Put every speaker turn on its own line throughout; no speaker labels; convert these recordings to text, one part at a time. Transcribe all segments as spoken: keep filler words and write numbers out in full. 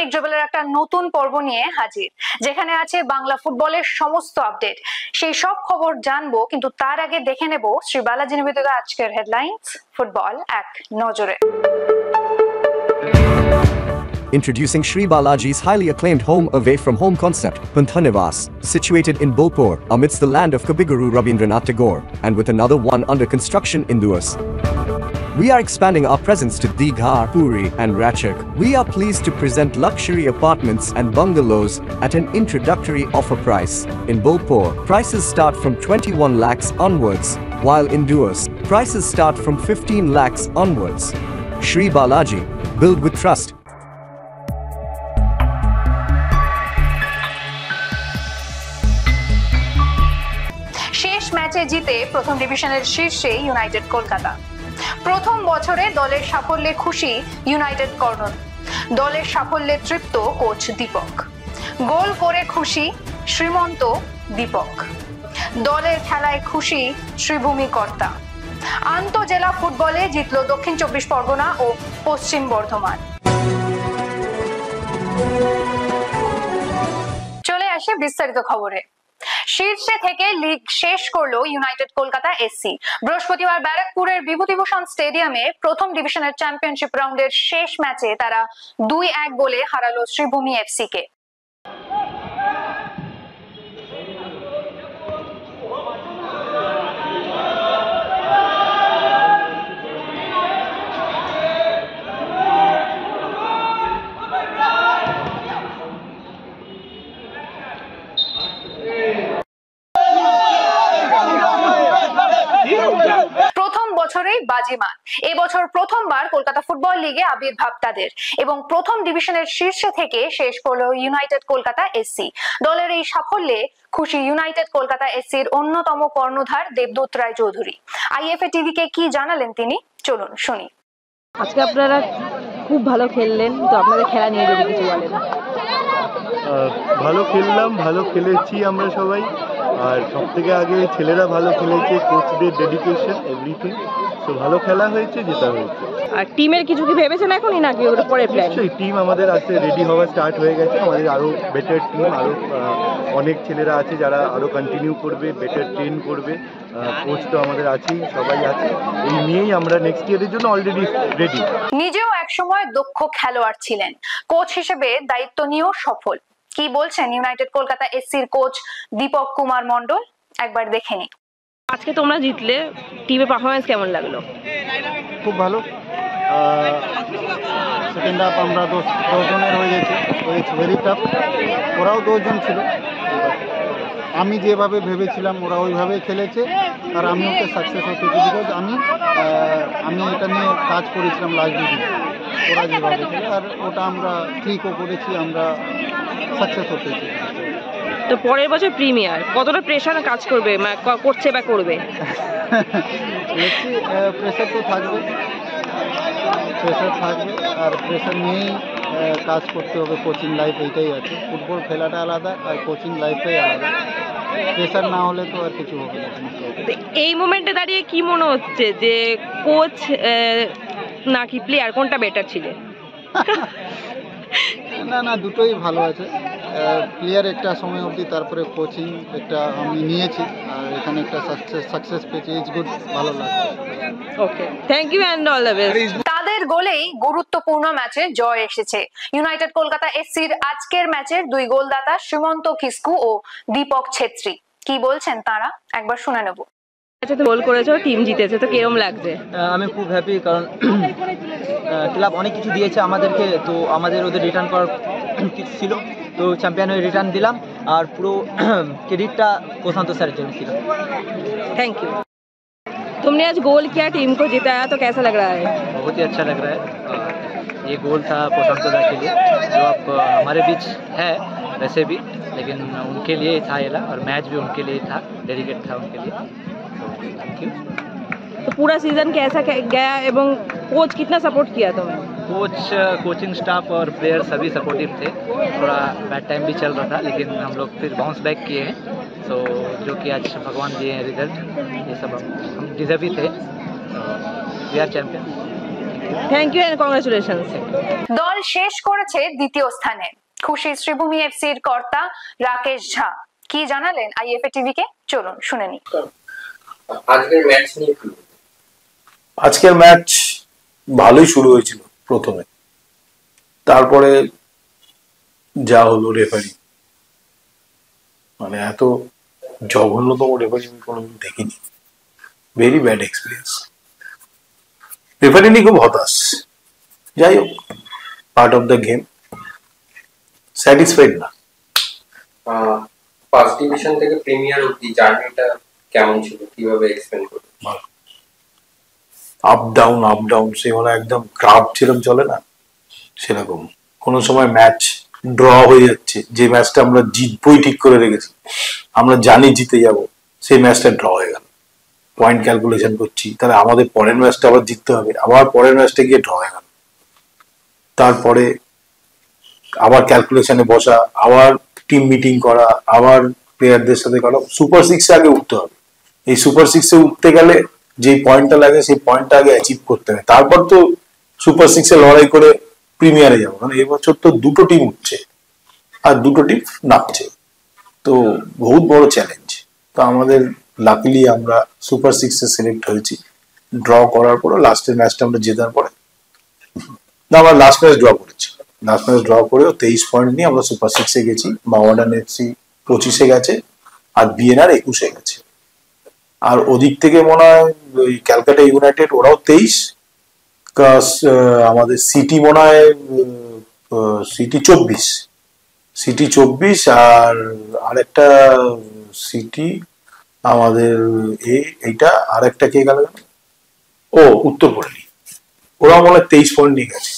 দৈনিক জুবেলের একটা নতুন পর্ব নিয়ে হাজির, যেখানে আছে বাংলা ফুটবলের সমস্ত আপডেট। সেই সব খবর জানবো, কিন্তু তার আগে দেখে নেব শ্রী বালাজি নিবেদিত আজকের হেডলাইন্স ফুটবল এক নজরে।
Introducing Sri Balaji's highly acclaimed home away from home concept, Panthanivas, situated in Bolpur, amidst the land of Kabiguru Rabindranath Tagore, and with another one under construction in Duas. We are expanding our presence to Digha, Puri, and Ratchak. We are pleased to present luxury apartments and bungalows at an introductory offer price. In Bolpur, prices start from twenty-one lakhs onwards, while in Duas, prices start from fifteen lakhs onwards. Sri Balaji, build with trust.
শেষ ম্যাচে জিতে প্রথম ডিভিশনের শীর্ষে United Kolkata. প্রথম বছরে দলের সাফল্যে খুশি ইউনাইটেড কর্নল। দলের সাফল্যে তৃপ্ত কোচ দীপক। গোল করে খুশি শ্রীমন্ত দীপক। দলের খেলায় খুশি শ্রীভূমি কর্তা। আন্তঃজেলা ফুটবলে জিতল দক্ষিণ চব্বিশ পরগনা ও পশ্চিম বর্ধমান। চলে আসে বিস্তারিত খবরে। শীর্ষে থেকে লিগ শেষ করলো ইউনাইটেড কলকাতা এসসি। বৃহস্পতিবার ব্যারাকপুরের বিভূতিভূষণ স্টেডিয়ামে প্রথম ডিভিশনের চ্যাম্পিয়নশিপ রাউন্ডের শেষ ম্যাচে তারা দুই এক গোলে হারালো শ্রীভূমি এফসি কে। প্রথম বছরেই বাজিমাত। এবছর প্রথমবার কলকাতা ফুটবল লিগে আবির্ভাব তাদের, এবং প্রথম ডিভিশনের শীর্ষে থেকে শেষ করলো ইউনাইটেড কলকাতা এসসি। দলের এই সাফল্যে খুশি ইউনাইটেড কলকাতা এসসির অন্যতম কর্ণধার দেবদূত রায় চৌধুরী। আইএফএ টিভিকে কি জানালেন তিনি, চলুন শুনি।
আজকে আপনারা খুব ভালো খেললেন, তো আপনাদের খেলা নিয়ে যদি কিছু বলেন।
ভালো খেললাম, ভালো খেলেছি আমরা সবাই, আর সব থেকে আগে ছেলেরা ভালো খেলেছে, কোচদের ডেডিকেশন এভরিথিং। তো ভালো খেলা হয়েছে, জেতা হয়েছে।
আর টিমের কিছু কি ভেবেছেন এখনই নাকি ওর পরে প্ল্যান?
নিশ্চয়ই টিম আমাদের আজকে রেডি হওয়া স্টার্ট হয়ে গেছে। আমাদের আরও বেটার টিম, আরও অনেক ছেলেরা আছে যারা আরও কন্টিনিউ করবে, বেটার ট্রেন করবে। কোচ তো আমাদের আছেই, সবাই আছে। এই নিয়েই আমরা নেক্সট ইয়ারের জন্য অলরেডি রেডি।
নিজেও একসময় দক্ষ খেলোয়াড় ছিলেন, কোচ হিসেবে দায়িত্ব নিয়েও সফল। কি বলছেন ইউনাইটেড কলকাতা এসসির কোচ দীপক কুমার মন্ডল, একবার দেখে নি।
আজকে তোমরা জিতলে, টিমের পারফরমেন্স কেমন লাগলো?
খুব ভালো। সেকেন্ড হাফ আমরা দশ দশজনের হয়ে গেছে, ইটস ভেরি টাফ। ওরাও দশজন ছিল, আমি যেভাবে ভেবেছিলাম ওরা ওইভাবেই খেলেছে, আর আমি ওকে সাকসেস হতে পেরেছি। বিকজ আমি আমি এটা নিয়ে কাজ করেছিলাম লাস্ট দুদিন, ওরা যেভাবে খেলে, আর ওটা আমরা ঠিকও করেছি, আমরা সাকসেস হতেছি।
তো পরের বছর প্রিমিয়ার, কতটা প্রেশার কাজ করবে, করছে বা করবে?
দেখছি, প্রেশার তো থাকবে, প্রেশার থাকবে, আর প্রেশার নিয়েই কাজ করতে হবে। কোচিং লাইফ এইটাই আছে, ফুটবল খেলাটা আলাদা আর কোচিং লাইফটাই আলাদা। প্রেশার না হলে তো আর কিছু হবে না।
এই মোমেন্টে দাঁড়িয়ে কি মনে হচ্ছে যে কোচ নাকি প্লেয়ার, কোনটা বেটার ছিল?
না না, দুটোই ভালো আছে। প্লেয়ার একটা সময় অবধি, তারপরে কোচিং একটা আমি নিয়েছি, আর এখানে একটা সাকসেস সাকসেস পেয়েছি। ইটস গুড, ভালো লাগছে।
Okay, thank you and all the best.
তাদের গোলেই গুরুত্বপূর্ণ ম্যাচে জয় এসেছে। ইউনাইটেড কলকাতা এসসির আজকের ম্যাচের দুই গোলদাতা শ্রীমন্ত কিস্কু ও দীপক ছেত্রী। কি বলছেন তারা, একবার শুনে নেব।
আচ্ছা, তো গোল করেছো, টিম জিতেছে, তো কিরকম লাগছে?
আমি খুব হ্যাপি, কারণ ক্লাব অনেক কিছু দিয়েছে আমাদেরকে, তো আমাদের ওদের রিটার্ন করার কিছু ছিল, তো চ্যাম্পিয়ন হয়ে রিটার্ন দিলাম, আর পুরো ক্রেডিটটা প্রশান্ত স্যারের জন্য ছিল।
Thank you. तुमने आज गोल किया, टीम को जिताया, तो कैसा लग रहा है?
बहुत ही अच्छा लग रहा है। ये गोल था प्रशांत दा के लिए, जो आप हमारे बीच है वैसे भी, लेकिन उनके लिए था ये, और मैच भी उनके लिए था, डेडिकेट था उनके लिए। Thank you.
तो पूरा सीजन कैसा गया, एवं कोच कितना सपोर्ट किया तुम्हें?
कोच, कोचिंग स्टाफ और प्लेयर सभी सपोर्टिव थे। थोड़ा बैड टाइम भी चल रहा था, लेकिन हम लोग फिर बाउंस बैक किए हैं। तो जो कि आज भगवान दिए हैं रिजल्ट, ये सब हम डिजर्व ही थे। We are champion.
Thank you and congratulations.
দল শেষ করেছে দ্বিতীয় স্থানে। খুশি শ্রীভূমি এফসির কর্তা রাকেশ ঝা কি জানালেন আইএফএ টিভিকে, চলুন শুনে নি।
আজকের ম্যাচ নিয়ে কি?
আজকের ম্যাচ ভালোই শুরু হয়েছিল প্রথমে, তারপরে যা হলো রেফারি, মানে এত জঘন্যতম রেফারি আমি কোনোদিন দেখিনি। Very bad experience. রেফারি নিয়ে খুব হতাশ। যাই হোক, part of the game. Satisfied না।
ফার্স্ট ডিভিশন থেকে প্রিমিয়ার অবধি জার্নিটা কেমন ছিল, কিভাবে এক্সপ্লেইন করবে?
আপ ডাউন আপ ডাউন, সে মানে একদম গ্রাফ যেরকম চলে না সেরকম। কোনো সময় ম্যাচ ড্র হয়ে যাচ্ছে, যে ম্যাচটা আমরা জিতবই ঠিক করে রেখেছি, আমরা জানি জিতে যাব, সেই ম্যাচটা ড্র হয়ে গেল। পয়েন্ট ক্যালকুলেশন করছি, তাহলে আমাদের পরের ম্যাচটা আবার জিততে হবে, আবার পরের ম্যাচটা গিয়ে ড্র হয়ে গেল। তারপরে আবার ক্যালকুলেশনে বসা, আবার টিম মিটিং করা, আবার প্লেয়ারদের সাথে করা। সুপার সিক্সে আগে উঠতে হবে। এই সুপার সিক্সে উঠতে গেলে যে পয়েন্টটা লাগে সেই পয়েন্টটা আগে অ্যাচিভ করতে হবে, তারপর তো সুপার সিক্সে লড়াই করে প্রিমিয়ারে যাবো। মানে এবছর তো দুটো টিম উঠছে আর দুটো টিম নামছে, তো বহুত বড় চ্যালেঞ্জ। তো আমাদের লাকিলি আমরা সুপার সিক্সে সিলেক্ট হয়েছি। ড্র করার পরে লাস্টের ম্যাচটা আমরা জেতার পরে, না আমরা লাস্ট ম্যাচ ড্র করেছি, লাস্ট ম্যাচ ড্র করেও তেইশ পয়েন্ট নিয়ে আমরা সুপার সিক্সে গেছি। মাওয়াডান এফসি পঁচিশে গেছে আর বিএনআর একুশে গেছে। আর ওদিক থেকে মনে হয় ওই ক্যালকাটা ইউনাইটেড ওরাও তেইশ, আমাদের সিটি মনে হয় সিটি চব্বিশ, সিটি চব্বিশ আর আরেকটা সিটি আমাদের এইটা আরেকটা কে গেল, ও উত্তরপল্লী, ওরা মনে হয় তেইশ পয়েন্ট নিয়ে গেছে।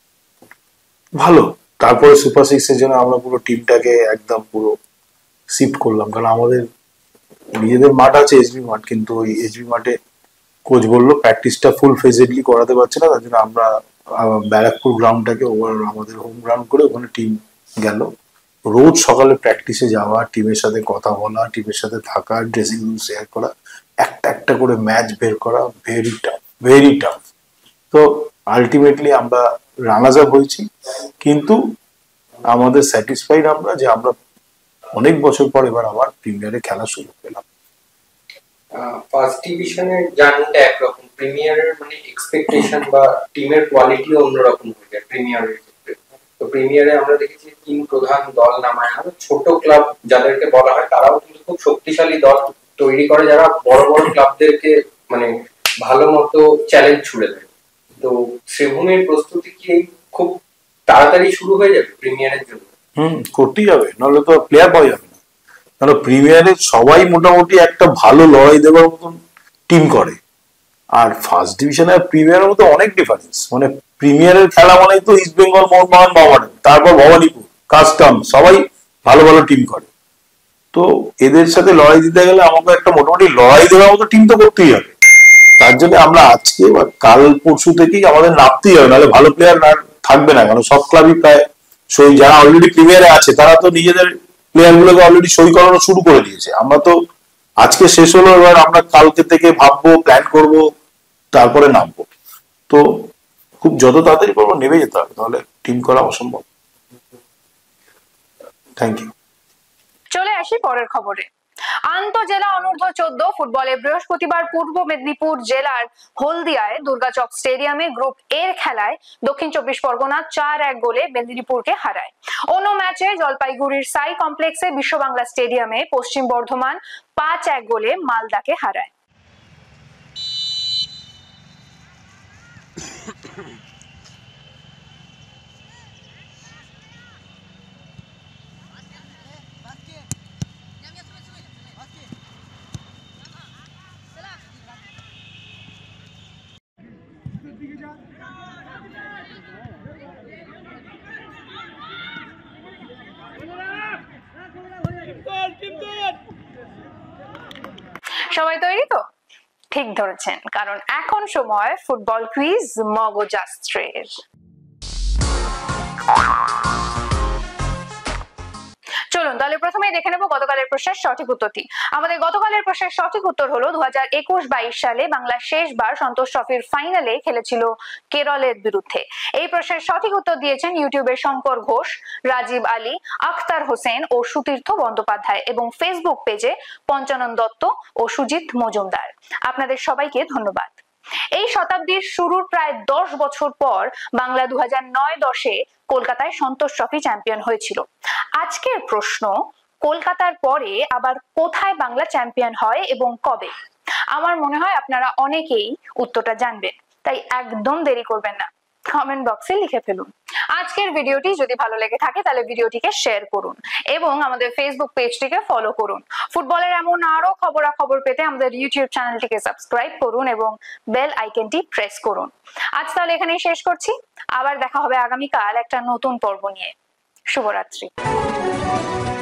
ভালো। তারপরে সুপার সিক্সের জন্য আমরা পুরো টিমটাকে একদম পুরো শিফট করলাম, কারণ আমাদের নিজেদের মাঠ আছে এসবি মাঠ, কিন্তু ওই এসবি মাঠে কোচ বললো প্র্যাকটিসটা ফুল ফেজেডলি করাতে পারছে না, তার জন্য আমরা ব্যারাকপুর গ্রাউন্ডটাকে ওভার আমাদের হোম গ্রাউন্ড করে ওখানে টিম গেল। রোজ সকালে প্র্যাকটিসে যাওয়া, টিমের সাথে কথা বলা, টিমের সাথে থাকা, ড্রেসিং রুম শেয়ার করা, একটা একটা করে ম্যাচ বের করা, ভেরি টাফ ভেরি টাফ। তো আলটিমেটলি আমরা রানার্স আপ হয়েছি, কিন্তু আমাদের স্যাটিসফাইড আমরা যে আমরা অনেক বছর পর এবার আবার প্রিমিয়ারে খেলা শুরু পেলাম।
ফার্স্ট ডিভিশনের জার্নিটা একরকম, প্রিমিয়ারের মানে এক্সপেকটেশন বা টিমের কোয়ালিটি অন্যরকম হয়ে যায় প্রিমিয়ারের ক্ষেত্রে। তো প্রিমিয়ারে আমরা দেখেছি তিন প্রধান দল নামায়, আর ছোট ক্লাব যাদেরকে বলা হয় তারাও কিন্তু খুব শক্তিশালী দল তৈরি করে, যারা বড় বড় ক্লাবদেরকে মানে ভালো মতো চ্যালেঞ্জ ছুড়ে দেয়। তো শ্রীভূমির প্রস্তুতি কি খুব তাড়াতাড়ি শুরু হয়ে যাবে প্রিমিয়ারের জন্য?
হুম, করতেই হবে, নাহলে তো প্লেয়ার পাওয়া যাবে না। কারণ প্রিমিয়ারে সবাই মোটামুটি একটা ভালো লড়াই দেওয়ার মতন টিম করে, আর ফার্স্ট ডিভিশন আর প্রিমিয়ারের মধ্যে অনেক ডিফারেন্স। মানে প্রিমিয়ারের খেলা মানে তো ইস্ট বেঙ্গল, মোহনবাগান, মোহামেডান, তারপর ভবানীপুর, কাস্টম, সবাই ভালো ভালো টিম করে। তো এদের সাথে লড়াই দিতে গেলে আমাকে একটা মোটামুটি লড়াই দেওয়ার মতো টিম তো করতেই হবে। তার জন্য আমরা আজকে বা কাল পরশু থেকেই আমাদের নামতেই হবে, নাহলে ভালো প্লেয়ার না থাকবে না। কারণ সব ক্লাবই প্রায় সই, যারা অলরেডি প্রিমিয়ারে আছে তারা তো নিজেদের প্লেয়ার গুলোকে অলরেডি সই করানো শুরু করে দিয়েছে। আমরা তো আজকে শেষ হলো, এবার আমরা কালকে থেকে ভাববো, প্ল্যান করব, তারপরে নামবো। তো খুব যত তাড়াতাড়ি পারবো নেমে যেতে হবে, তাহলে টিম করা অসম্ভব। Thank you.
চলে আসি পরের খবরে। আন্তঃজেলা অনূর্ধ্ব চোদ্দ ফুটবলে বৃহস্পতিবার পূর্ব মেদিনীপুর জেলার হলদিয়ায় দুর্গাচক স্টেডিয়ামে গ্রুপ এর খেলায় দক্ষিণ চব্বিশ পরগনা চার এক গোলে মেদিনীপুরকে হারায়। অন্য ম্যাচে জলপাইগুড়ির সাই কমপ্লেক্সে বিশ্ব বাংলা স্টেডিয়ামে পশ্চিম বর্ধমান পাঁচ এক গোলে মালদাকে হারায়। সবাই তৈরি তো? ঠিক ধরেছেন, কারণ এখন সময় ফুটবল কুইজ মগজাস্ত্রের। চলুন তাহলে প্রথমেই দেখে নেব গতকালের প্রশ্নের সঠিক উত্তরটি। আমাদের গতকালের প্রশ্নের সঠিক উত্তর হলো দু হাজার একুশ বাইশ সালে বাংলা শেষবার সন্তোষ ট্রফির ফাইনালে খেলেছিল কেরলের বিরুদ্ধে। এই প্রশ্নের সঠিক উত্তর দিয়েছেন ইউটিউবে শঙ্কর ঘোষ, রাজীব আলী, আখতার হোসেন ও সুতীর্থ বন্দ্যোপাধ্যায় এবং ফেসবুক পেজে পঞ্চানন দত্ত ও সুজিত মজুমদার। আপনাদের সবাইকে ধন্যবাদ। এই শতাব্দীর শুরুর প্রায় দশ বছর পর বাংলা দু হাজার নয় দশে কলকাতায় সন্তোষ ট্রফি চ্যাম্পিয়ন হয়েছিল। আজকের প্রশ্ন, কলকাতার পরে আবার কোথায় বাংলা চ্যাম্পিয়ন হয় এবং কবে? আমার মনে হয় আপনারা অনেকেই উত্তরটা জানবেন, তাই একদম দেরি করবেন না, কমেন্ট বক্সে লিখে ফেলুন। আজকের ভিডিওটি যদি ভালো লেগে থাকে তাহলে ভিডিওটিকে শেয়ার করুন এবং আমাদের ফেসবুক পেজটিকে ফলো করুন। ফুটবলের এমন আরো খবরাখবর পেতে আমাদের ইউটিউব চ্যানেলটিকে সাবস্ক্রাইব করুন এবং বেল আইকনটি প্রেস করুন। আজ তাহলে এখানেই শেষ করছি, আবার দেখা হবে আগামীকাল একটা নতুন পর্ব নিয়ে। শুভরাত্রি।